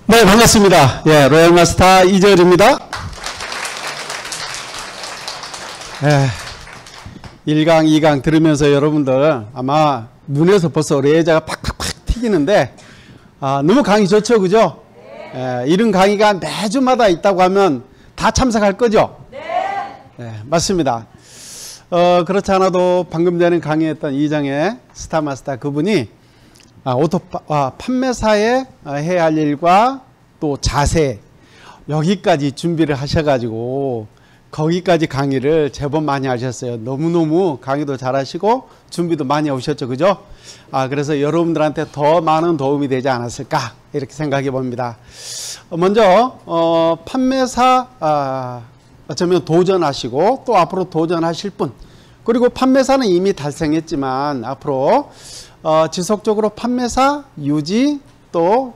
네, 반갑습니다. 예, 로얄 마스터 이재열입니다. 1강, 2강 들으면서 여러분들 아마 눈에서 벌써 레이저가 팍팍팍 튀기는데 너무 강의 좋죠, 그죠? 이런 강의가 매주마다 있다고 하면 다 참석할 거죠? 네, 맞습니다. 그렇지 않아도 방금 전에 강의했던 이정의 스타마스터 그분이 판매사에 해야 할 일과 또 자세 여기까지 준비를 하셔가지고 거기까지 강의를 제법 많이 하셨어요. 너무너무 강의도 잘하시고 준비도 많이 오셨죠, 그죠? 그래서 여러분들한테 더 많은 도움이 되지 않았을까 이렇게 생각해 봅니다. 먼저 판매사 어쩌면 도전하시고 또 앞으로 도전하실 분, 그리고 판매사는 이미 달성했지만 앞으로 지속적으로 판매사 유지 또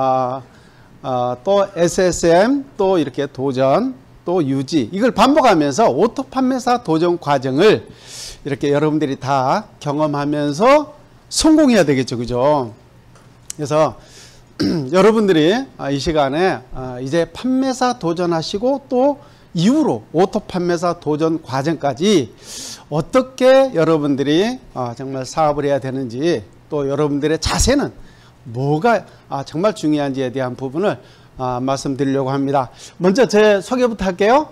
SSM 또 이렇게 도전 또 유지 이걸 반복하면서 오토 판매사 도전 과정을 이렇게 여러분들이 다 경험하면서 성공해야 되겠죠, 그죠? 그래서 여러분들이 이 시간에 이제 판매사 도전하시고 또 이후로 오토 판매사 도전 과정까지 어떻게 여러분들이 정말 사업을 해야 되는지 또 여러분들의 자세는 뭐가 정말 중요한지에 대한 부분을 말씀드리려고 합니다. 먼저 제 소개부터 할게요.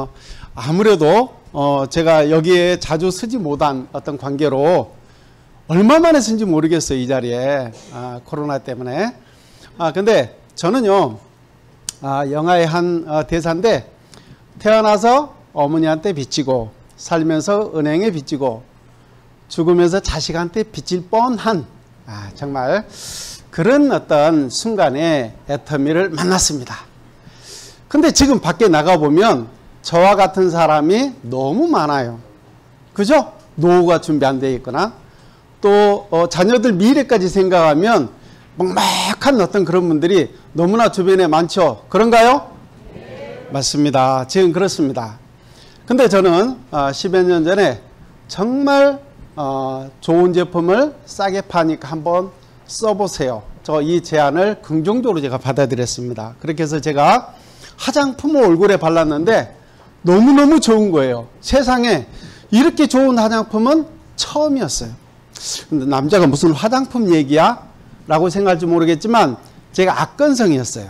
아무래도 제가 여기에 자주 서지 못한 어떤 관계로 얼마 만에 쓴지 모르겠어요, 이 자리에. 코로나 때문에. 근데 저는요, 영화의 한 대사인데 태어나서 어머니한테 빚지고 살면서 은행에 빚지고 죽으면서 자식한테 빚질 뻔한 정말 그런 어떤 순간에 애터미를 만났습니다. 근데 지금 밖에 나가보면 저와 같은 사람이 너무 많아요. 그죠? 노후가 준비 안 되어 있거나 또 자녀들 미래까지 생각하면 막막한 어떤 그런 분들이 너무나 주변에 많죠. 그런가요? 네. 맞습니다. 지금 그렇습니다. 근데 저는 10여 년 전에 정말 좋은 제품을 싸게 파니까 한번 써보세요. 저 이 제안을 긍정적으로 제가 받아들였습니다. 그렇게 해서 제가 화장품을 얼굴에 발랐는데 너무너무 좋은 거예요. 세상에 이렇게 좋은 화장품은 처음이었어요. 근데 남자가 무슨 화장품 얘기야? 라고 생각할지 모르겠지만 제가 악건성이었어요.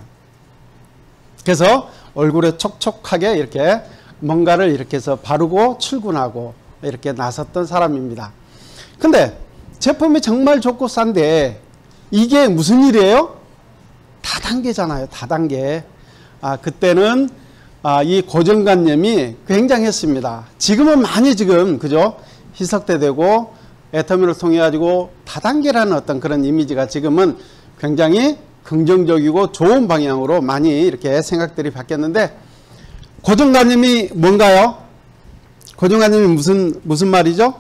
그래서 얼굴에 촉촉하게 이렇게 뭔가를 이렇게 해서 바르고 출근하고 이렇게 나섰던 사람입니다. 근데 제품이 정말 좋고 싼데 이게 무슨 일이에요? 다단계잖아요. 다단계. 그때는 이 고정관념이 굉장했습니다. 지금은 많이 그죠? 희석되고 애터미를 통해 가지고 다단계라는 어떤 그런 이미지가 지금은 굉장히 긍정적이고 좋은 방향으로 많이 이렇게 생각들이 바뀌었는데 고정관념이 뭔가요? 고정관념이 무슨 말이죠?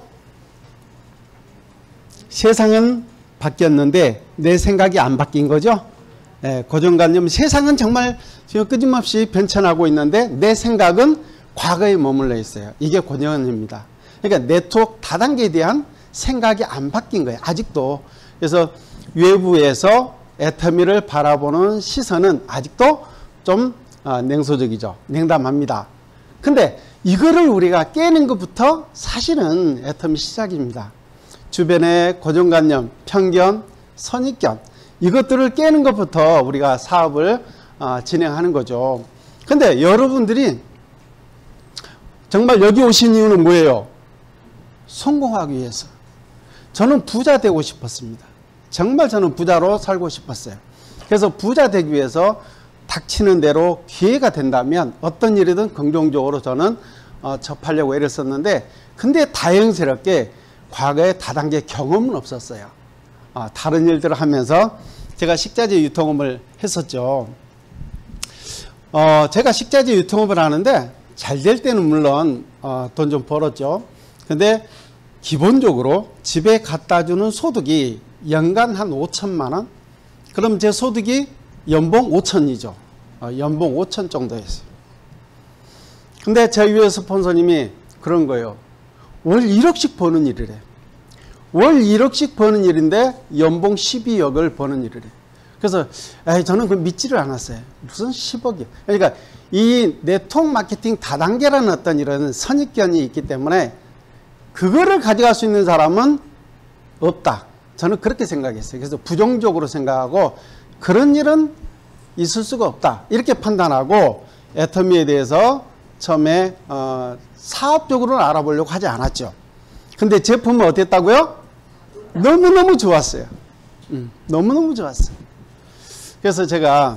세상은 바뀌었는데 내 생각이 안 바뀐 거죠? 고정관념, 세상은 정말 지금 끊임없이 변천하고 있는데 내 생각은 과거에 머물러 있어요. 이게 고정관념입니다. 그러니까 네트워크 다단계에 대한 생각이 안 바뀐 거예요. 아직도. 그래서 외부에서 애터미를 바라보는 시선은 아직도 좀 냉소적이죠. 냉담합니다. 근데 이거를 우리가 깨는 것부터 사실은 애터미 시작입니다. 주변의 고정관념, 편견, 선입견 이것들을 깨는 것부터 우리가 사업을 진행하는 거죠. 근데 여러분들이 정말 여기 오신 이유는 뭐예요? 성공하기 위해서. 저는 부자 되고 싶었습니다. 정말 저는 부자로 살고 싶었어요. 그래서 부자 되기 위해서 닥치는 대로 기회가 된다면 어떤 일이든 긍정적으로 저는 접하려고 애를 썼는데 근데 다행스럽게 과거에 다단계 경험은 없었어요. 다른 일들을 하면서 제가 식자재 유통업을 했었죠. 제가 식자재 유통업을 하는데 잘 될 때는 물론 돈 좀 벌었죠. 근데 기본적으로 집에 갖다 주는 소득이 연간 한 5천만 원? 그럼 제 소득이 연봉 5천이죠. 연봉 5천 정도였어요. 근데 제 위에 스폰서님이 그런 거예요. 월 1억씩 버는 일이래. 월 1억씩 버는 일인데 연봉 12억을 버는 일이래. 그래서 저는 그 믿지를 않았어요. 무슨 10억이요. 그러니까 이 네트워크 마케팅 다단계라는 어떤 이런 선입견이 있기 때문에 그거를 가져갈 수 있는 사람은 없다. 저는 그렇게 생각했어요. 그래서 부정적으로 생각하고 그런 일은 있을 수가 없다. 이렇게 판단하고 애터미에 대해서 처음에 사업적으로는 알아보려고 하지 않았죠. 근데 제품은 어땠다고요? 너무너무 좋았어요. 너무너무 좋았어요. 그래서 제가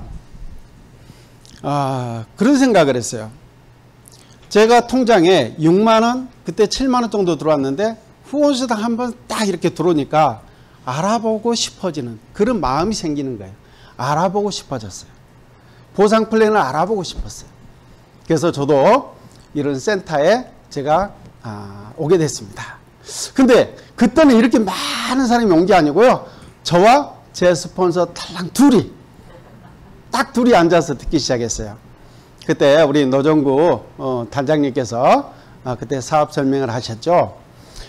그런 생각을 했어요. 제가 통장에 6만원, 그때 7만원 정도 들어왔는데 후원수당 한번 딱 이렇게 들어오니까 알아보고 싶어지는 그런 마음이 생기는 거예요. 알아보고 싶어졌어요. 보상 플랜을 알아보고 싶었어요. 그래서 저도 이런 센터에 제가 오게 됐습니다. 근데 그때는 이렇게 많은 사람이 온 게 아니고요. 저와 제 스폰서 탈랑 딱 둘이 앉아서 듣기 시작했어요. 그때 우리 노정구 단장님께서 그때 사업 설명을 하셨죠.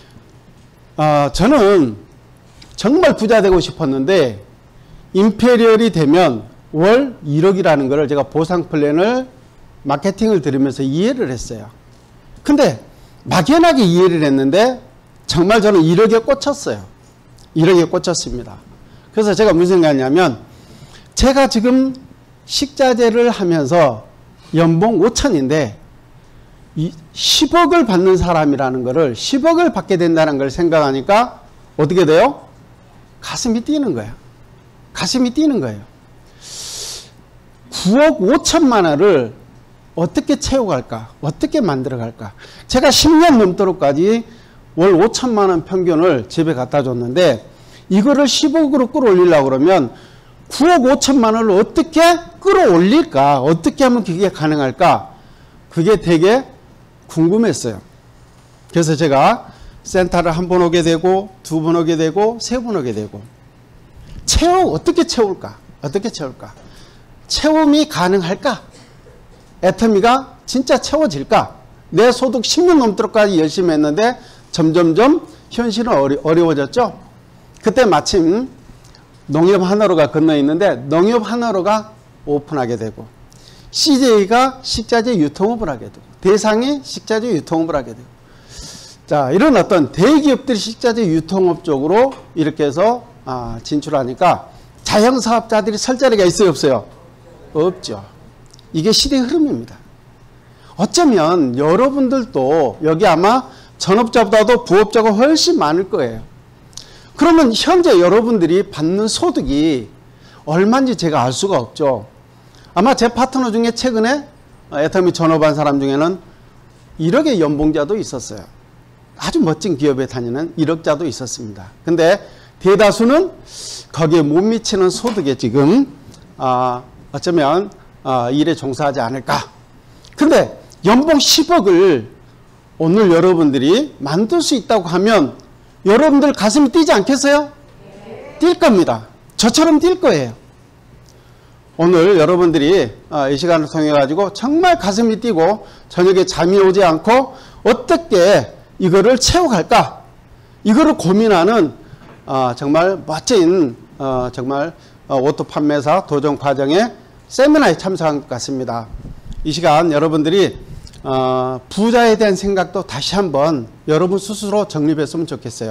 저는 정말 부자 되고 싶었는데 임페리얼이 되면 월 1억이라는 것을 제가 보상 플랜을 마케팅을 들으면서 이해를 했어요. 근데 막연하게 이해를 했는데 정말 저는 1억에 꽂혔어요. 1억에 꽂혔습니다. 그래서 제가 무슨 생각했냐면 제가 지금 식자재를 하면서 연봉 5천인데 10억을 받는 사람이라는 것을 10억을 받게 된다는 걸 생각하니까 어떻게 돼요? 가슴이 뛰는 거예요. 가슴이 뛰는 거예요. 9억 5천만 원을 어떻게 채워갈까? 어떻게 만들어갈까? 제가 10년 넘도록까지 월 5천만 원 평균을 집에 갖다 줬는데 이거를 10억으로 끌어올리려고 그러면 9억 5천만 원을 어떻게 끌어올릴까? 어떻게 하면 그게 가능할까? 그게 되게 궁금했어요. 그래서 제가 센터를 한 번 오게 되고 두 번 오게 되고 세 번 오게 되고 어떻게 채울까? 어떻게 채울까? 채움이 가능할까? 애터미가 진짜 채워질까? 내 소득 10년 넘도록까지 열심히 했는데 점점점 현실은 어려워졌죠. 그때 마침 농협 하나로가 건너 있는데 농협 하나로가 오픈하게 되고 CJ가 식자재 유통업을 하게 되고 대상이 식자재 유통업을 하게 되고 자 이런 어떤 대기업들이 식자재 유통업 쪽으로 이렇게 해서 진출하니까 자영사업자들이 설 자리가 있어요 없어요? 없죠. 이게 시대의 흐름입니다. 어쩌면 여러분들도 여기 아마 전업자보다도 부업자가 훨씬 많을 거예요. 그러면 현재 여러분들이 받는 소득이 얼마인지 제가 알 수가 없죠. 아마 제 파트너 중에 최근에 애터미 전업한 사람 중에는 1억의 연봉자도 있었어요. 아주 멋진 기업에 다니는 1억자도 있었습니다. 근데 대다수는 거기에 못 미치는 소득에 지금 어쩌면 일에 종사하지 않을까. 근데 연봉 10억을 오늘 여러분들이 만들 수 있다고 하면 여러분들 가슴이 뛰지 않겠어요? 뛸 겁니다. 저처럼 뛸 거예요. 오늘 여러분들이 이 시간을 통해 가지고 정말 가슴이 뛰고 저녁에 잠이 오지 않고 어떻게 이거를 채워갈까? 이거를 고민하는 정말 멋진 정말 오토 판매사 도전 과정의 세미나에 참석한 것 같습니다. 이 시간 여러분들이 부자에 대한 생각도 다시 한번 여러분 스스로 정립했으면 좋겠어요.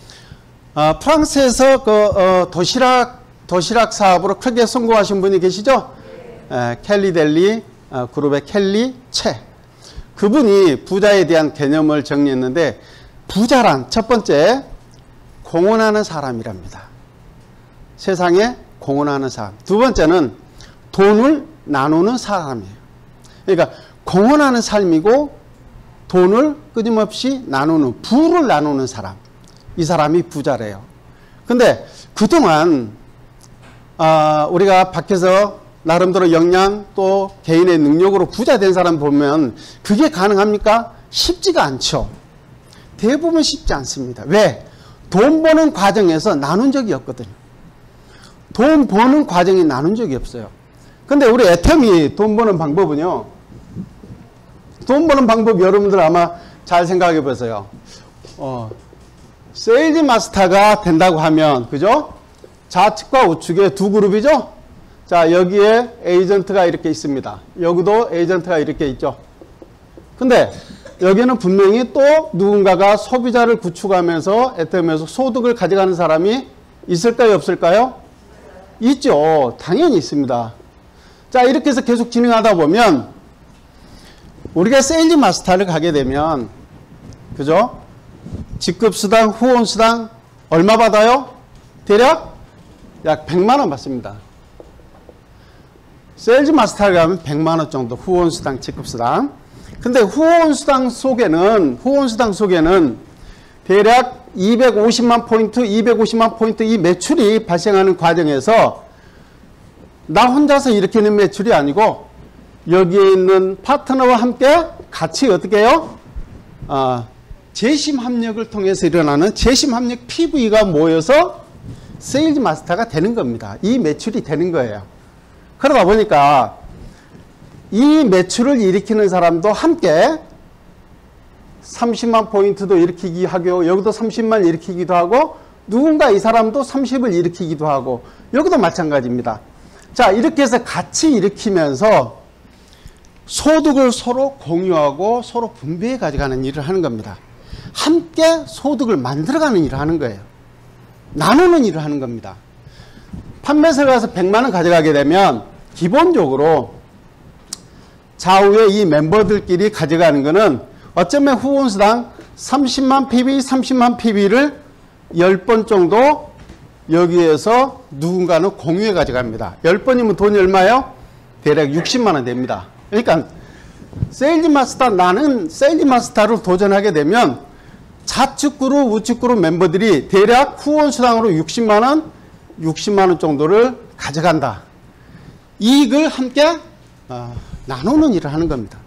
프랑스에서 그 도시락 사업으로 크게 성공하신 분이 계시죠? 켈리 델리 그룹의 켈리 채. 그분이 부자에 대한 개념을 정리했는데 부자란 첫 번째 공헌하는 사람이랍니다. 세상에 공헌하는 사람. 두 번째는 돈을 나누는 사람이에요. 그러니까 공헌하는 삶이고 돈을 끊임없이 나누는, 부를 나누는 사람. 이 사람이 부자래요. 근데 그동안 우리가 밖에서 나름대로 역량 또 개인의 능력으로 부자 된 사람 보면 그게 가능합니까? 쉽지가 않죠. 대부분 쉽지 않습니다. 왜? 돈 버는 과정에서 나눈 적이 없거든요. 돈 버는 과정에 나눈 적이 없어요. 근데 우리 애터미 돈 버는 방법은요. 돈 버는 방법 여러분들 아마 잘 생각해 보세요. 세일즈 마스터가 된다고 하면 그죠? 좌측과 우측에 두 그룹이죠? 자, 여기에 에이전트가 이렇게 있습니다. 여기도 에이전트가 이렇게 있죠. 근데 여기는 분명히 또 누군가가 소비자를 구축하면서 애터미에서 소득을 가져가는 사람이 있을까요, 없을까요? 있죠. 당연히 있습니다. 자, 이렇게 해서 계속 진행하다 보면 우리가 세일즈 마스터를 가게 되면, 그죠? 직급수당, 후원수당 얼마 받아요? 대략 약 100만 원 받습니다. 세일즈 마스터를 가면 100만 원 정도 후원수당, 직급수당. 근데 후원수당 속에는 대략 250만 포인트 이 매출이 발생하는 과정에서 나 혼자서 일으키는 매출이 아니고 여기에 있는 파트너와 함께 같이 어떻게 해요? 재심 합력을 통해서 일어나는 재심 합력 PV가 모여서 세일즈 마스터가 되는 겁니다. 이 매출이 되는 거예요. 그러다 보니까 이 매출을 일으키는 사람도 함께 30만 포인트도 일으키기 하고 여기도 30만 일으키기도 하고 누군가 이 사람도 30을 일으키기도 하고 여기도 마찬가지입니다. 자, 이렇게 해서 같이 일으키면서 소득을 서로 공유하고 서로 분배해 가져가는 일을 하는 겁니다. 함께 소득을 만들어가는 일을 하는 거예요. 나누는 일을 하는 겁니다. 판매사에 가서 100만 원 가져가게 되면 기본적으로 좌우에 이 멤버들끼리 가져가는 거는 어쩌면 후원수당 30만 PB를 10번 정도 여기에서 누군가는 공유해 가져갑니다. 10번이면 돈이 얼마예요? 대략 60만 원 됩니다. 그러니까 세일즈 마스터, 나는 세일즈 마스터로 도전하게 되면 좌측 그룹, 우측 그룹 멤버들이 대략 후원수당으로 60만 원 정도를 가져간다. 이익을 함께 나누는 일을 하는 겁니다.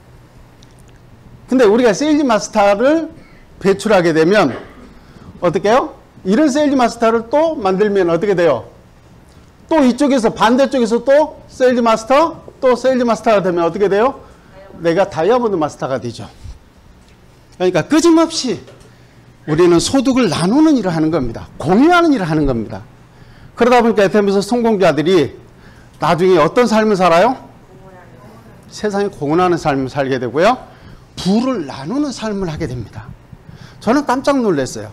근데 우리가 세일즈 마스터를 배출하게 되면 어떻게 해요? 이런 세일즈 마스터를 또 만들면 어떻게 돼요? 또 이쪽에서 반대쪽에서 또 세일즈 마스터가 되면 어떻게 돼요? 내가 다이아몬드 마스터가 되죠. 그러니까 끊임없이 우리는 소득을 나누는 일을 하는 겁니다. 공유하는 일을 하는 겁니다. 그러다 보니까 애터미에서 성공자들이 나중에 어떤 삶을 살아요? 세상에 공헌하는 삶을 살게 되고요. 부를 나누는 삶을 하게 됩니다. 저는 깜짝 놀랐어요.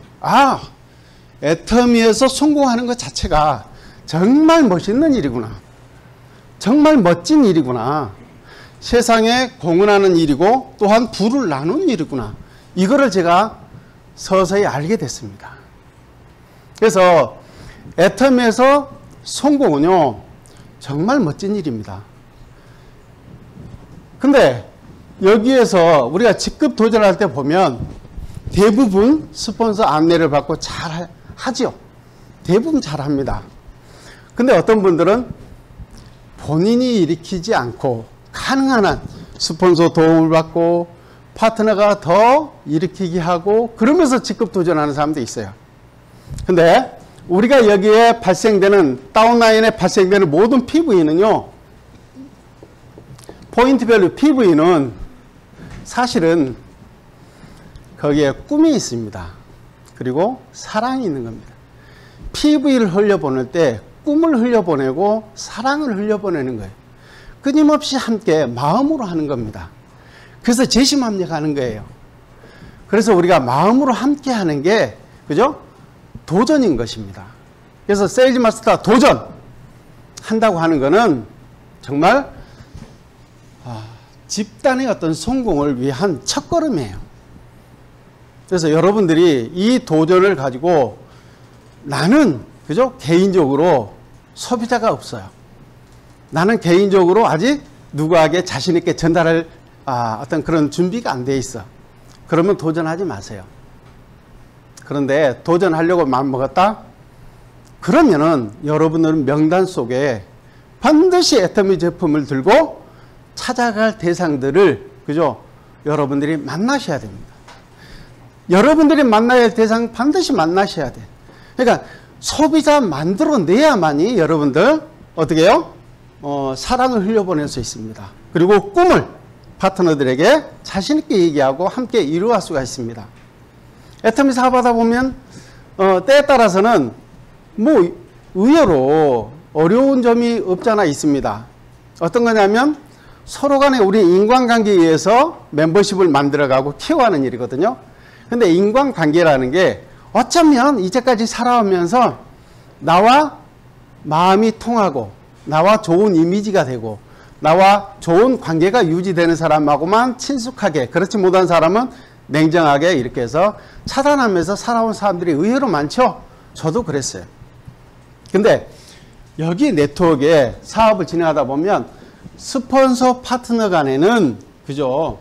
애터미에서 성공하는 것 자체가 정말 멋있는 일이구나. 정말 멋진 일이구나. 세상에 공헌하는 일이고 또한 부를 나누는 일이구나. 이거를 제가 서서히 알게 됐습니다. 그래서 애터미에서 성공은요, 정말 멋진 일입니다. 근데 여기에서 우리가 직급 도전할 때 보면 대부분 스폰서 안내를 받고 잘 하죠. 대부분 잘 합니다. 근데 어떤 분들은 본인이 일으키지 않고 가능한 한 스폰서 도움을 받고 파트너가 더 일으키게 하고 그러면서 직급 도전하는 사람도 있어요. 근데 우리가 여기에 발생되는 다운라인에 발생되는 모든 PV는요, 포인트 밸류 PV는 사실은 거기에 꿈이 있습니다. 그리고 사랑이 있는 겁니다. PV를 흘려보낼 때 꿈을 흘려보내고 사랑을 흘려보내는 거예요. 끊임없이 함께 마음으로 하는 겁니다. 그래서 재심합력하는 거예요. 그래서 우리가 마음으로 함께 하는 게, 그죠? 도전인 것입니다. 그래서 세일즈 마스터 도전 한다고 하는 거는 정말 집단의 어떤 성공을 위한 첫걸음이에요. 그래서 여러분들이 이 도전을 가지고 나는, 그죠? 개인적으로 소비자가 없어요. 나는 개인적으로 아직 누구에게 자신있게 전달할 어떤 그런 준비가 안 돼 있어. 그러면 도전하지 마세요. 그런데 도전하려고 마음먹었다? 그러면은 여러분들은 명단 속에 반드시 애터미 제품을 들고 찾아갈 대상들을, 그죠? 여러분들이 만나셔야 됩니다. 여러분들이 만나야 할 대상 반드시 만나셔야 돼. 그러니까 소비자 만들어내야만이 여러분들 어떻게 해요? 사랑을 흘려보낼 수 있습니다. 그리고 꿈을 파트너들에게 자신있게 얘기하고 함께 이루어갈 수가 있습니다. 애터미 사업하다 보면 때에 따라서는 뭐 의외로 어려운 점이 없잖아 있습니다. 어떤 거냐면 서로 간에 우리 인간관계에 의해서 멤버십을 만들어가고 키워가는 일이거든요. 근데 인간관계라는 게 어쩌면 이제까지 살아오면서 나와 마음이 통하고 나와 좋은 이미지가 되고 나와 좋은 관계가 유지되는 사람하고만 친숙하게, 그렇지 못한 사람은 냉정하게 이렇게 해서 차단하면서 살아온 사람들이 의외로 많죠. 저도 그랬어요. 근데 여기 네트워크에 사업을 진행하다 보면 스폰서 파트너 간에는 그죠,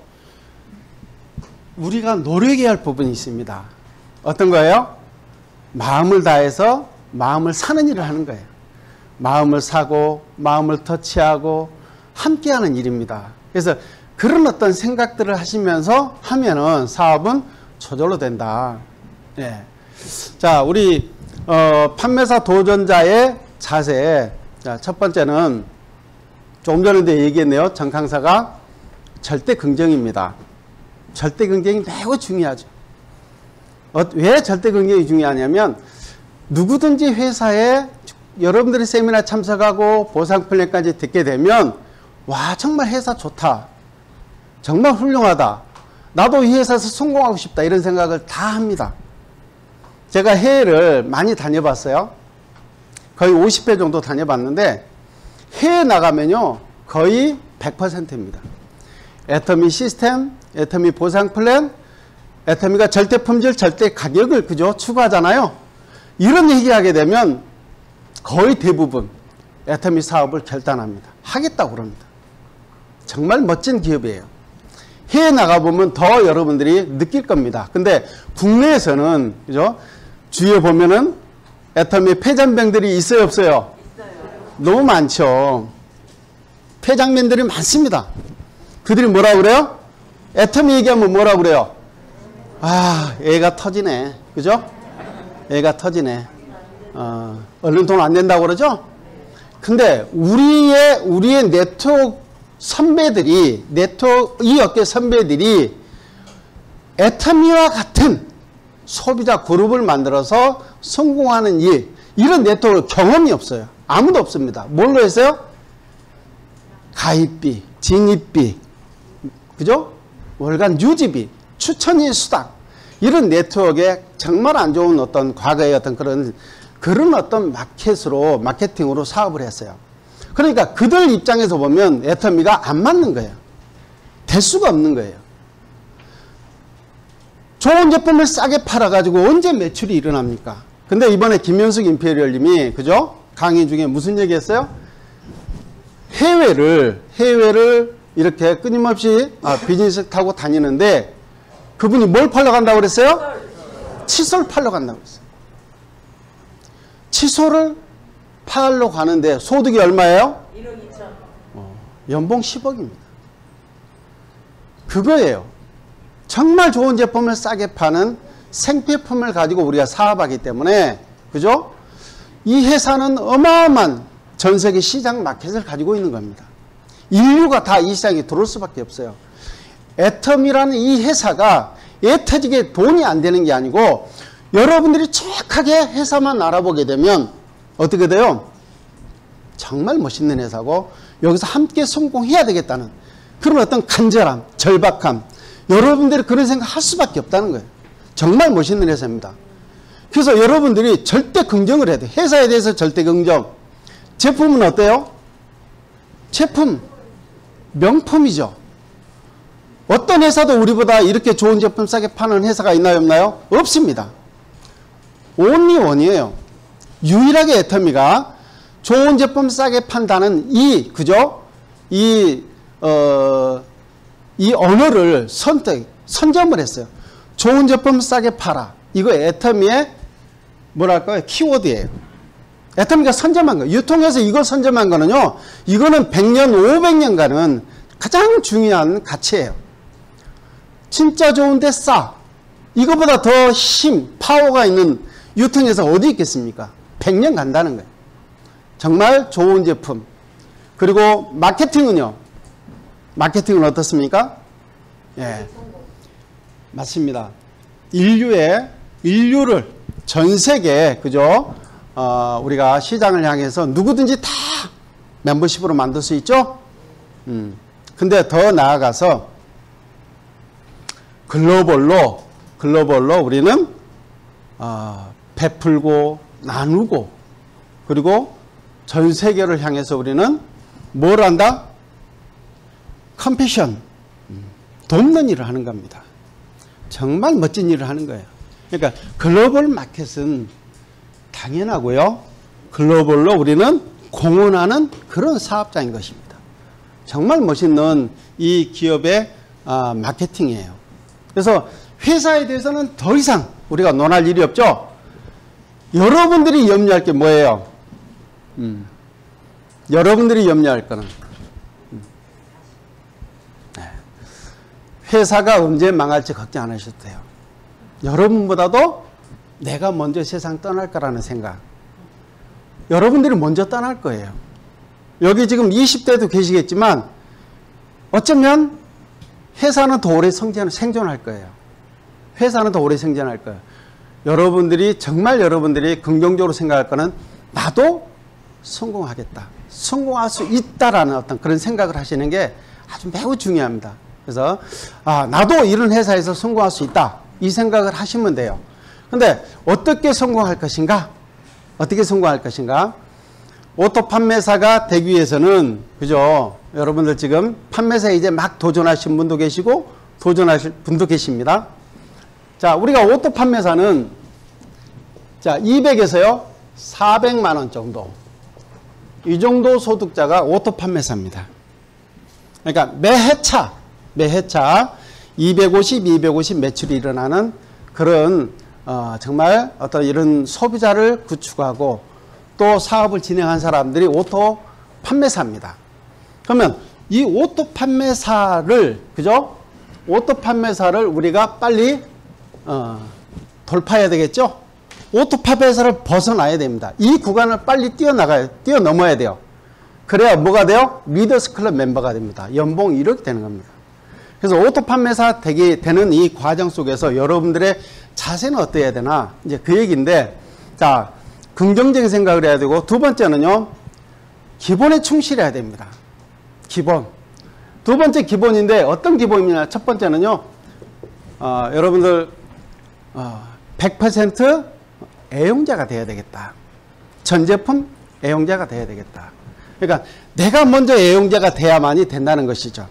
우리가 노력해야 할 부분이 있습니다. 어떤 거예요? 마음을 다해서 마음을 사는 일을 하는 거예요. 마음을 사고 마음을 터치하고 함께하는 일입니다. 그래서 그런 어떤 생각들을 하시면서 하면은 사업은 저절로 된다. 예. 자, 우리 판매사 도전자의 자세. 자, 첫 번째는 조금 전에 얘기했네요. 정 강사가 절대 긍정입니다. 절대 긍정이 매우 중요하죠. 왜 절대 긍정이 중요하냐면 누구든지 회사에 여러분들이 세미나 참석하고 보상 플랜까지 듣게 되면 와, 정말 회사 좋다, 정말 훌륭하다, 나도 이 회사에서 성공하고 싶다, 이런 생각을 다 합니다. 제가 해외를 많이 다녀봤어요. 거의 50회 정도 다녀봤는데 해외 나가면요 거의 100%입니다. 애터미 시스템, 애터미 보상 플랜, 애터미가 절대 품질, 절대 가격을 그죠 추구하잖아요. 이런 얘기하게 되면 거의 대부분 애터미 사업을 결단합니다. 하겠다고 그럽니다. 정말 멋진 기업이에요. 해외 나가보면 더 여러분들이 느낄 겁니다. 근데 국내에서는 그죠, 주위에 보면은 애터미 폐잔병들이 있어요, 없어요? 있어요. 너무 많죠. 폐장면들이 많습니다. 그들이 뭐라 그래요? 애터미 얘기하면 뭐라 그래요? 아, 애가 터지네, 그죠? 애가 터지네. 얼른 돈 안 낸다고 그러죠? 근데 우리의 네트워크 선배들이, 네트워크 이 업계 선배들이 애터미와 같은 소비자 그룹을 만들어서 성공하는 일, 이런 네트워크 경험이 없어요. 아무도 없습니다. 뭘로 했어요? 가입비, 진입비, 그죠? 월간 유지비, 추천인 수당, 이런 네트워크에 정말 안 좋은 어떤 과거의 어떤 그런 어떤 마케팅으로 사업을 했어요. 그러니까 그들 입장에서 보면 애터미가 안 맞는 거예요. 될 수가 없는 거예요. 좋은 제품을 싸게 팔아가지고 언제 매출이 일어납니까? 근데 이번에 김현숙 임페리얼님이 그죠? 강의 중에 무슨 얘기 했어요? 해외를 이렇게 끊임없이 비즈니스 타고 다니는데 그분이 뭘 팔러 간다고 그랬어요? 칫솔 팔러 간다고 그랬어요. 칫솔을 팔러 가는데 소득이 얼마예요? 1억 2천. 연봉 10억입니다. 그거예요. 정말 좋은 제품을 싸게 파는 생필품을 가지고 우리가 사업하기 때문에 그죠? 이 회사는 어마어마한 전세계 시장 마켓을 가지고 있는 겁니다. 인류가 다 이 시장에 들어올 수밖에 없어요. 애터미라는 이 회사가 애터지게 돈이 안 되는 게 아니고 여러분들이 정확하게 회사만 알아보게 되면 어떻게 돼요? 정말 멋있는 회사고 여기서 함께 성공해야 되겠다는 그런 어떤 간절함, 절박함, 여러분들이 그런 생각 할 수밖에 없다는 거예요. 정말 멋있는 회사입니다. 그래서 여러분들이 절대 긍정을 해야 돼요. 회사에 대해서 절대 긍정. 제품은 어때요? 제품 명품이죠. 어떤 회사도 우리보다 이렇게 좋은 제품 싸게 파는 회사가 있나요, 없나요? 없습니다. only one이에요. 유일하게 애터미가 좋은 제품 싸게 판다는 그죠? 이 언어를 선점을 했어요. 좋은 제품 싸게 팔아. 이거 애터미의 뭐랄까요? 키워드예요. 애터미가 선점한 거예요. 유통에서 이걸 선점한 거는요, 이거는 100년, 500년간은 가장 중요한 가치예요. 진짜 좋은데 싸. 이거보다 더 파워가 있는 유통에서 어디 있겠습니까? 100년 간다는 거예요. 정말 좋은 제품. 그리고 마케팅은요? 마케팅은 어떻습니까? 예. 맞습니다. 인류를 전 세계, 그죠? 우리가 시장을 향해서 누구든지 다 멤버십으로 만들 수 있죠. 근데 더 나아가서 글로벌로 우리는 베풀고 나누고 그리고 전 세계를 향해서 우리는 뭘 한다? 컴패션, 돕는 일을 하는 겁니다. 정말 멋진 일을 하는 거예요. 그러니까 글로벌 마켓은 당연하고요. 글로벌로 우리는 공헌하는 그런 사업자인 것입니다. 정말 멋있는 이 기업의 마케팅이에요. 그래서 회사에 대해서는 더 이상 우리가 논할 일이 없죠. 여러분들이 염려할 게 뭐예요? 여러분들이 염려할 거는 회사가 언제 망할지 걱정 안 하셔도 돼요. 여러분보다도 내가 먼저 세상 떠날 거라는 생각. 여러분들이 먼저 떠날 거예요. 여기 지금 20대도 계시겠지만 어쩌면 회사는 더 오래 생존할 거예요. 회사는 더 오래 생존할 거예요. 정말 여러분들이 긍정적으로 생각할 거는 나도 성공하겠다. 성공할 수 있다라는 어떤 그런 생각을 하시는 게 아주 매우 중요합니다. 그래서 나도 이런 회사에서 성공할 수 있다. 이 생각을 하시면 돼요. 근데 어떻게 성공할 것인가? 어떻게 성공할 것인가? 오토 판매사가 되기 위해서는 그죠? 여러분들 지금 판매사에 이제 막 도전하신 분도 계시고 도전하실 분도 계십니다. 자, 우리가 오토 판매사는 자, 200에서요 400만 원 정도. 이 정도 소득자가 오토 판매사입니다. 그러니까 매해차 250 매출이 일어나는 그런 정말 어떤 이런 소비자를 구축하고 또 사업을 진행한 사람들이 오토 판매사입니다. 그러면 이 오토 판매사를 그죠? 오토 판매사를 우리가 빨리 돌파해야 되겠죠? 오토 판매사를 벗어나야 됩니다. 이 구간을 빨리 뛰어넘어야 돼요. 그래야 뭐가 돼요? 리더스 클럽 멤버가 됩니다. 연봉 1억 되는 겁니다. 그래서 오토 판매사 되는 이 과정 속에서 여러분들의 자세는 어떠해야 되나? 이제 그 얘기인데, 자, 긍정적인 생각을 해야 되고, 두 번째는요, 기본에 충실해야 됩니다. 기본. 두 번째 기본인데, 어떤 기본이냐? 첫 번째는요, 여러분들, 100% 애용자가 돼야 되겠다. 전 제품 애용자가 돼야 되겠다. 그러니까, 내가 먼저 애용자가 돼야만이 된다는 것이죠.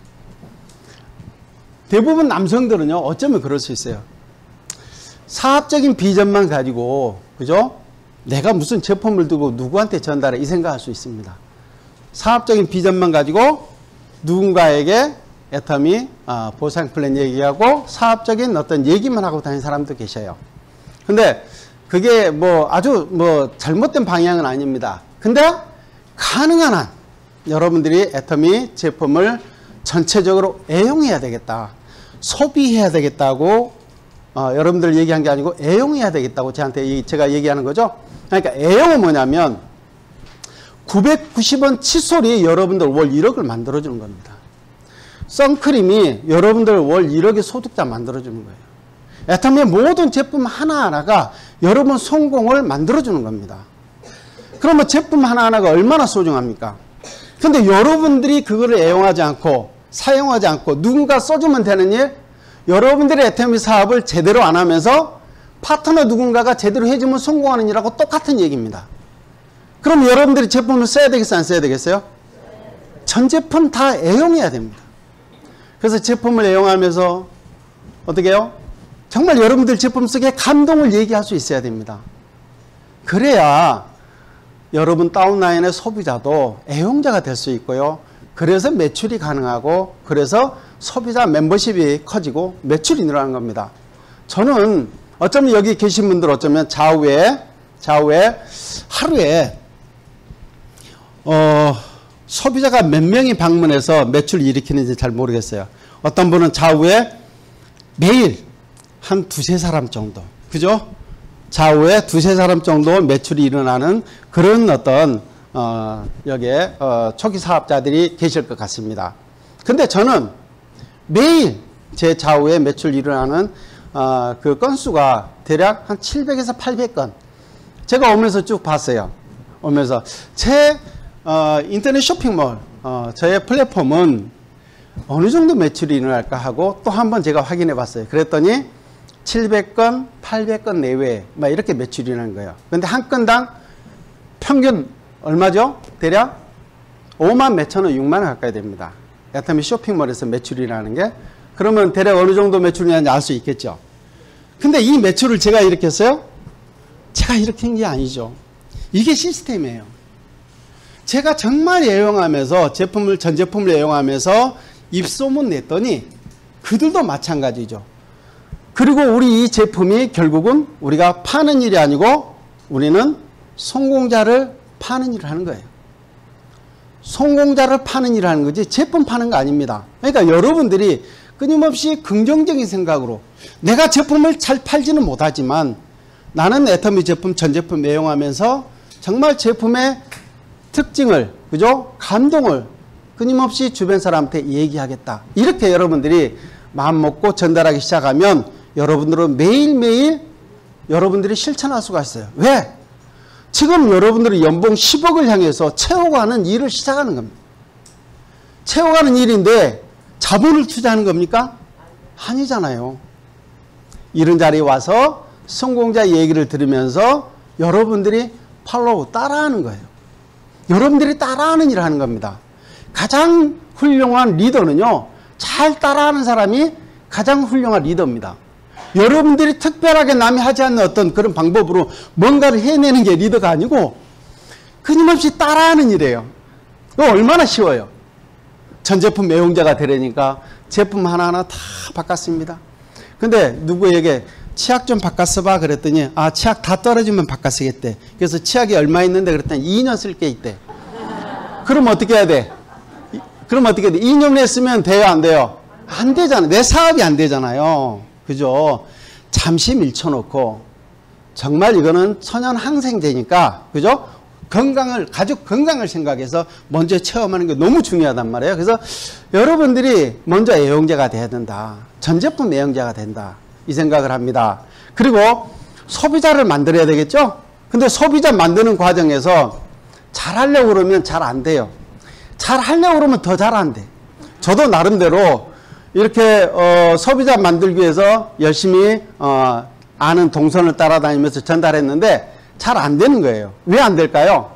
대부분 남성들은요, 어쩌면 그럴 수 있어요. 사업적인 비전만 가지고, 그죠? 내가 무슨 제품을 두고 누구한테 전달해 이 생각할 수 있습니다. 사업적인 비전만 가지고 누군가에게 애터미 보상 플랜 얘기하고 사업적인 어떤 얘기만 하고 다니는 사람도 계셔요. 근데 그게 아주 잘못된 방향은 아닙니다. 근데 가능한 한 여러분들이 애터미 제품을 전체적으로 애용해야 되겠다. 소비해야 되겠다고 여러분들 얘기한 게 아니고 애용해야 되겠다고 제가 얘기하는 거죠. 그러니까 애용은 뭐냐면 990원 칫솔이 여러분들 월 1억을 만들어주는 겁니다. 선크림이 여러분들 월 1억의 소득자 만들어주는 거예요. 애터미의 모든 제품 하나하나가 여러분 성공을 만들어주는 겁니다. 그러면 제품 하나하나가 얼마나 소중합니까? 근데 여러분들이 그거를 애용하지 않고 사용하지 않고 누군가 써주면 되는 일, 여러분들의 애터미 사업을 제대로 안 하면서 파트너 누군가가 제대로 해주면 성공하는 일하고 똑같은 얘기입니다. 그럼 여러분들이 제품을 써야 되겠어요? 안 써야 되겠어요? 전 제품 다 애용해야 됩니다. 그래서 제품을 애용하면서 어떻게 해요? 정말 여러분들 제품 속에 감동을 얘기할 수 있어야 됩니다. 그래야 여러분 다운라인의 소비자도 애용자가 될 수 있고요. 그래서 매출이 가능하고 그래서 소비자 멤버십이 커지고 매출이 늘어나는 겁니다. 저는 어쩌면 여기 계신 분들 어쩌면 좌우에 하루에 소비자가 몇 명이 방문해서 매출을 일으키는지 잘 모르겠어요. 어떤 분은 좌우에 매일 한 두세 사람 정도, 그죠? 좌우에 두세 사람 정도 매출이 일어나는 그런 어떤 여기에 초기 사업자들이 계실 것 같습니다. 근데 저는 매일 제 좌우에 매출 일어나는 그 건수가 대략 한 700에서 800건. 제가 오면서 쭉 봤어요. 오면서 제 인터넷 쇼핑몰 저의 플랫폼은 어느 정도 매출이 일어날까 하고 또 한번 제가 확인해 봤어요. 그랬더니 700건, 800건 내외 막 이렇게 매출이 일어나는 거예요. 근데 한 건당 평균 얼마죠? 대략 5만 몇천 원, 6만 원 가까이 됩니다. 애터미 쇼핑몰에서 매출이 일어나는 게. 그러면 대략 어느 정도 매출이 나는지 알 수 있겠죠. 근데 이 매출을 제가 이렇게 했어요? 제가 이렇게 한 게 아니죠. 이게 시스템이에요. 제가 정말 애용하면서 전 제품을 애용하면서 입소문 냈더니 그들도 마찬가지죠. 그리고 우리 이 제품이 결국은 우리가 파는 일이 아니고 우리는 성공자를 파는 일을 하는 거예요. 성공자를 파는 일을 하는 거지 제품 파는 거 아닙니다. 그러니까 여러분들이 끊임없이 긍정적인 생각으로 내가 제품을 잘 팔지는 못하지만 나는 애터미 제품, 전 제품 애용하면서 정말 제품의 특징을, 그죠? 감동을 끊임없이 주변 사람한테 얘기하겠다. 이렇게 여러분들이 마음 먹고 전달하기 시작하면 여러분들은 매일매일 여러분들이 실천할 수가 있어요. 왜? 지금 여러분들이 연봉 10억을 향해서 채워가는 일을 시작하는 겁니다. 채워가는 일인데 자본을 투자하는 겁니까? 아니잖아요. 이런 자리에 와서 성공자 얘기를 들으면서 여러분들이 팔로우 따라하는 거예요. 여러분들이 따라하는 일을 하는 겁니다. 가장 훌륭한 리더는요, 잘 따라하는 사람이 가장 훌륭한 리더입니다. 여러분들이 특별하게 남이 하지 않는 어떤 그런 방법으로 뭔가를 해내는 게 리더가 아니고 끊임없이 따라하는 일이에요. 이거 얼마나 쉬워요. 전 제품 애용자가 되려니까 제품 하나하나 다 바꿨습니다. 근데 누구에게 치약 좀 바꿔 써봐 그랬더니 아 치약 다 떨어지면 바꿔 쓰겠대. 그래서 치약이 얼마 있는데 그랬더니 2년 쓸 게 있대. 그럼 어떻게 해야 돼? 그럼 어떻게 돼? 2년 내에 쓰면 돼요 안 돼요? 안 되잖아요. 내 사업이 안 되잖아요. 그죠? 잠시 밀쳐놓고 정말 이거는 천연 항생제니까 그죠? 가족 건강을 생각해서 먼저 체험하는 게 너무 중요하단 말이에요. 그래서 여러분들이 먼저 애용자가 돼야 된다. 전 제품 애용자가 된다. 이 생각을 합니다. 그리고 소비자를 만들어야 되겠죠? 근데 소비자 만드는 과정에서 잘 하려고 그러면 잘 안 돼요. 잘 하려고 그러면 더 잘 안 돼. 저도 나름대로 이렇게 소비자 만들기 위해서 열심히 아는 동선을 따라다니면서 전달했는데 잘 안 되는 거예요. 왜 안 될까요?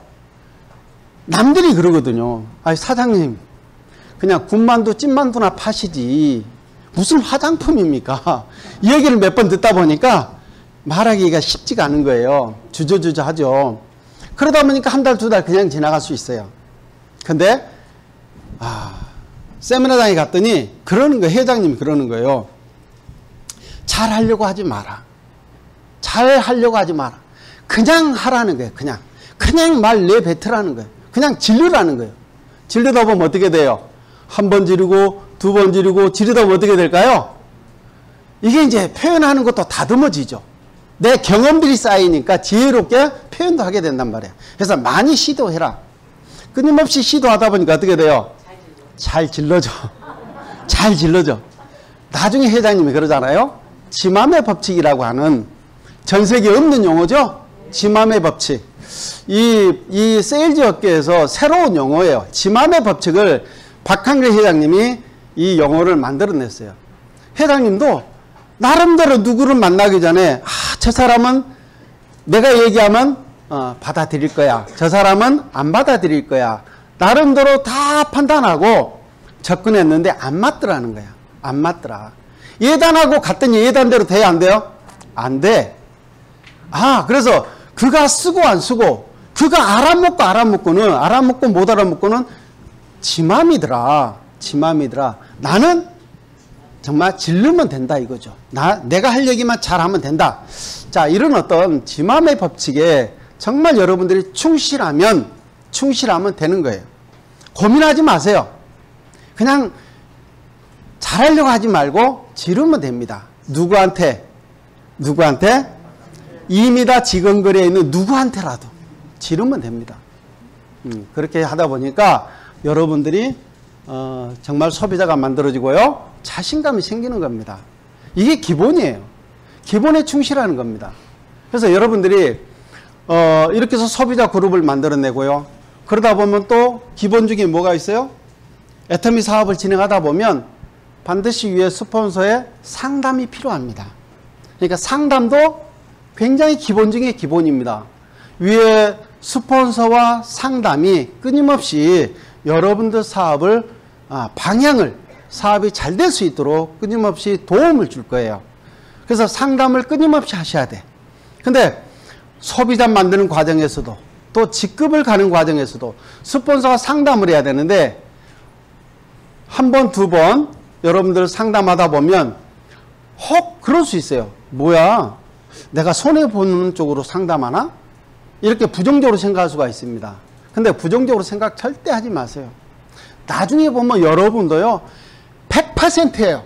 남들이 그러거든요. 아니 사장님 그냥 군만두 찐만두나 파시지 무슨 화장품입니까? 이 얘기를 몇 번 듣다 보니까 말하기가 쉽지가 않은 거예요. 주저주저 하죠. 그러다 보니까 한 달, 두 달 그냥 지나갈 수 있어요. 근데 세미나장에 갔더니 그러는 거예요. 회장님이 그러는 거예요. 잘 하려고 하지 마라. 잘 하려고 하지 마라. 그냥 하라는 거예요. 그냥 말 내뱉으라는 거예요. 그냥 지르라는 거예요. 지르다 보면 어떻게 돼요? 한 번 지르고 두 번 지르고 지르다 보면 어떻게 될까요? 이게 이제 표현하는 것도 다듬어지죠. 내 경험들이 쌓이니까 지혜롭게 표현도 하게 된단 말이에요. 그래서 많이 시도해라. 끊임없이 시도하다 보니까 어떻게 돼요? 잘 질러져. 잘 질러져. 나중에 회장님이 그러잖아요. 지맘의 법칙이라고 하는 전 세계에 없는 용어죠. 지맘의 법칙. 이 세일즈 업계에서 새로운 용어예요. 지맘의 법칙을 박한길 회장님이 이 용어를 만들어냈어요. 회장님도 나름대로 누구를 만나기 전에 저 사람은 내가 얘기하면 받아들일 거야. 저 사람은 안 받아들일 거야. 나름대로 다 판단하고 접근했는데 안 맞더라는 거야. 안 맞더라. 예단하고 갔더니 예단대로 돼요? 안 돼요? 안 돼. 그래서 그가 쓰고 안 쓰고 그가 알아먹고 못 알아먹고는 지 맘이더라. 나는 정말 질르면 된다 이거죠. 내가 할 얘기만 잘하면 된다. 자, 이런 어떤 지 맘의 법칙에 정말 여러분들이 충실하면 되는 거예요. 고민하지 마세요. 그냥 잘하려고 하지 말고 지르면 됩니다. 누구한테? 이미 다 지근거리에 있는 누구한테라도 지르면 됩니다. 그렇게 하다 보니까 여러분들이 정말 소비자가 만들어지고요. 자신감이 생기는 겁니다. 이게 기본이에요. 기본에 충실하는 겁니다. 그래서 여러분들이 이렇게 해서 소비자 그룹을 만들어내고요. 그러다 보면 또 기본적인 뭐가 있어요? 애터미 사업을 진행하다 보면 반드시 위에 스폰서의 상담이 필요합니다. 그러니까 상담도 굉장히 기본 중에 기본입니다. 위에 스폰서와 상담이 끊임없이 여러분들 사업을 방향을 사업이 잘 될 수 있도록 끊임없이 도움을 줄 거예요. 그래서 상담을 끊임없이 하셔야 돼. 근데 소비자 만드는 과정에서도 또 직급을 가는 과정에서도 스폰서가 상담을 해야 되는데 한 번, 두 번 여러분들 상담하다 보면 혹 그럴 수 있어요. 뭐야, 내가 손해보는 쪽으로 상담하나? 이렇게 부정적으로 생각할 수가 있습니다. 근데 부정적으로 생각 절대 하지 마세요. 나중에 보면 여러분도요 100%예요.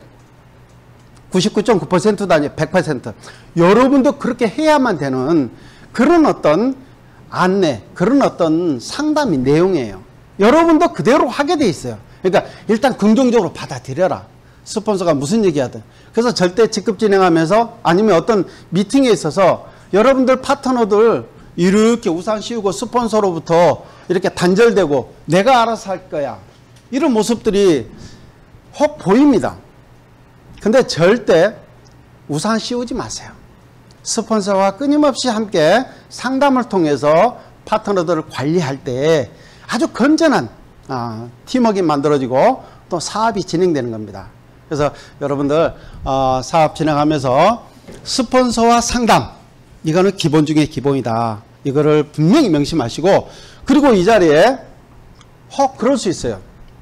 99.9%도 아니에요. 100%. 여러분도 그렇게 해야만 되는 그런 어떤 안내, 그런 어떤 상담이 내용이에요. 여러분도 그대로 하게 돼 있어요. 그러니까 일단 긍정적으로 받아들여라. 스폰서가 무슨 얘기하든. 그래서 절대 직급 진행하면서 아니면 어떤 미팅에 있어서 여러분들 파트너들 이렇게 우산 씌우고 스폰서로부터 이렇게 단절되고 내가 알아서 할 거야. 이런 모습들이 혹 보입니다. 근데 절대 우산 씌우지 마세요. 스폰서와 끊임없이 함께 상담을 통해서 파트너들을 관리할 때 아주 건전한 팀워크가 만들어지고 또 사업이 진행되는 겁니다. 그래서 여러분들 사업 진행하면서 스폰서와 상담, 이거는 기본 중에 기본이다. 이거를 분명히 명심하시고, 그리고 이 자리에 혹 그럴 수 있어요.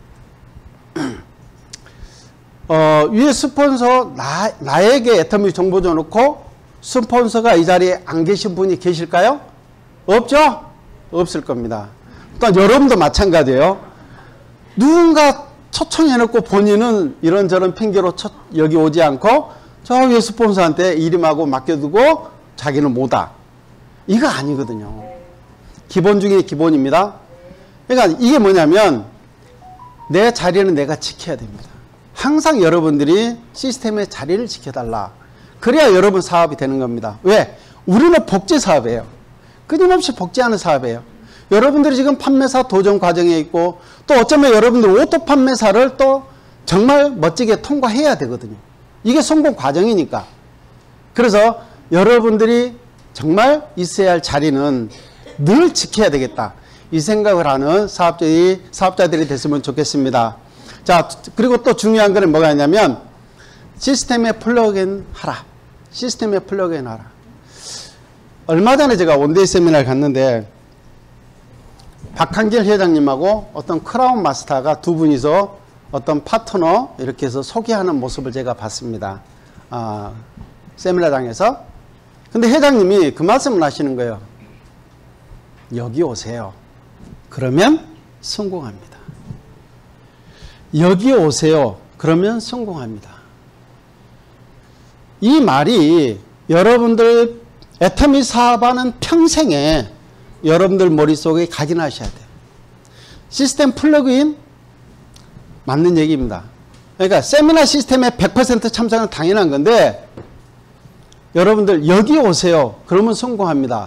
위에 스폰서 나에게 애터미 정보 줘놓고 스폰서가 이 자리에 안 계신 분이 계실까요? 없죠? 없을 겁니다. 또한 여러분도 마찬가지예요. 누군가 초청해놓고 본인은 이런저런 핑계로 여기 오지 않고 저 위에 스폰서한테 이름하고 맡겨두고 자기는 뭐다. 이거 아니거든요. 기본 중에 기본입니다. 그러니까 이게 뭐냐면 내 자리는 내가 지켜야 됩니다. 항상 여러분들이 시스템의 자리를 지켜달라. 그래야 여러분 사업이 되는 겁니다. 왜? 우리는 복제 사업이에요. 끊임없이 복제하는 사업이에요. 여러분들이 지금 판매사 도전 과정에 있고 또 어쩌면 여러분들 오토 판매사를 또 정말 멋지게 통과해야 되거든요. 이게 성공 과정이니까. 그래서 여러분들이 정말 있어야 할 자리는 늘 지켜야 되겠다. 이 생각을 하는 사업자들이 됐으면 좋겠습니다. 자, 그리고 또 중요한 거는 뭐가 있냐면 시스템에 플러그인 하라. 시스템에 플러그인 하라. 얼마 전에 제가 원데이 세미나를 갔는데 박한길 회장님하고 어떤 크라운 마스터가 두 분이서 어떤 파트너 이렇게 해서 소개하는 모습을 제가 봤습니다. 세미나장에서. 근데 회장님이 그 말씀을 하시는 거예요. 여기 오세요. 그러면 성공합니다. 여기 오세요. 그러면 성공합니다. 이 말이 여러분들 애터미 사업하는 평생에 여러분들 머릿속에 각인하셔야 돼요. 시스템 플러그인 맞는 얘기입니다. 그러니까 세미나 시스템에 100% 참석은 당연한 건데 여러분들 여기 오세요. 그러면 성공합니다.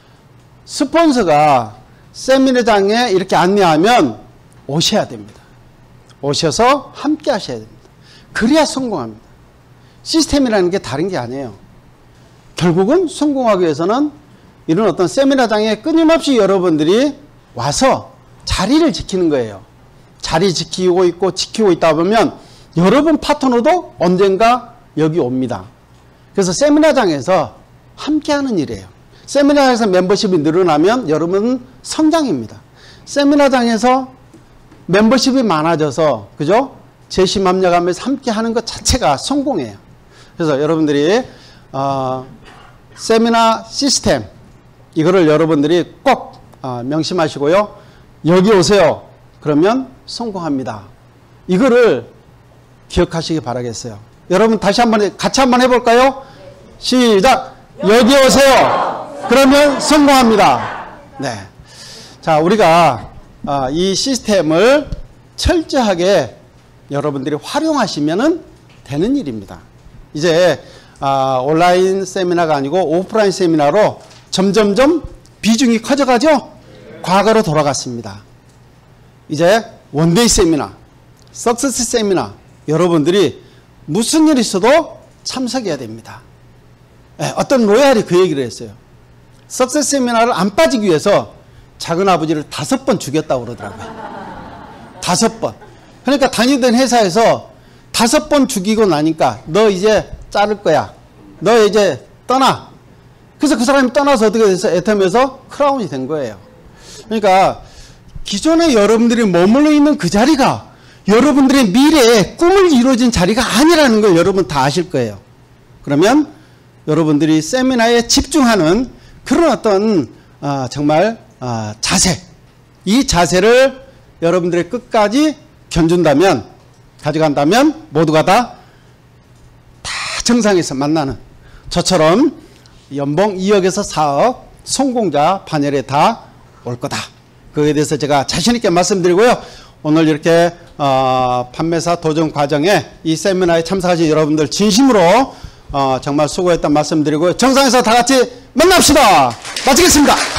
스폰서가 세미나장에 이렇게 안내하면 오셔야 됩니다. 오셔서 함께 하셔야 됩니다. 그래야 성공합니다. 시스템이라는 게 다른 게 아니에요. 결국은 성공하기 위해서는 이런 어떤 세미나장에 끊임없이 여러분들이 와서 자리를 지키는 거예요. 자리 지키고 있고 지키고 있다 보면 여러분 파트너도 언젠가 여기 옵니다. 그래서 세미나장에서 함께하는 일이에요. 세미나장에서 멤버십이 늘어나면 여러분은 성장입니다. 세미나장에서 멤버십이 많아져서 그죠? 재심 합력하면서 함께하는 것 자체가 성공이에요. 그래서 여러분들이 세미나 시스템 이거를 여러분들이 꼭 명심하시고요. 여기 오세요. 그러면 성공합니다. 이거를 기억하시기 바라겠어요. 여러분 다시 한번 같이 한번 해볼까요? 시작. 여기 오세요. 그러면 성공합니다. 네. 자, 우리가 이 시스템을 철저하게 여러분들이 활용하시면 되는 일입니다. 이제 온라인 세미나가 아니고 오프라인 세미나로 점점점 비중이 커져가죠? 과거로 돌아갔습니다. 이제 원데이 세미나, 석세스 세미나 여러분들이 무슨 일이 있어도 참석해야 됩니다. 어떤 로얄이 그 얘기를 했어요. 석세스 세미나를 안 빠지기 위해서 작은아버지를 5번 죽였다고 그러더라고요. 5번. 그러니까 다니던 회사에서 5번 죽이고 나니까 너 이제 자를 거야. 너 이제 떠나. 그래서 그 사람이 떠나서 어떻게 돼서 애텀에서 크라운이 된 거예요. 그러니까 기존에 여러분들이 머물러 있는 그 자리가 여러분들의 미래에 꿈을 이루어진 자리가 아니라는 걸 여러분 다 아실 거예요. 그러면 여러분들이 세미나에 집중하는 그런 어떤 정말 자세, 이 자세를 여러분들의 끝까지 견준다면, 가져간다면 모두가 다 정상에서 만나는 저처럼 연봉 2억에서 4억 성공자 파넬에 다 올 거다. 그에 대해서 제가 자신 있게 말씀드리고요. 오늘 이렇게 판매사 도전 과정에 이 세미나에 참석하신 여러분들 진심으로 정말 수고했다는 말씀드리고요. 정상에서 다 같이 만납시다. 마치겠습니다.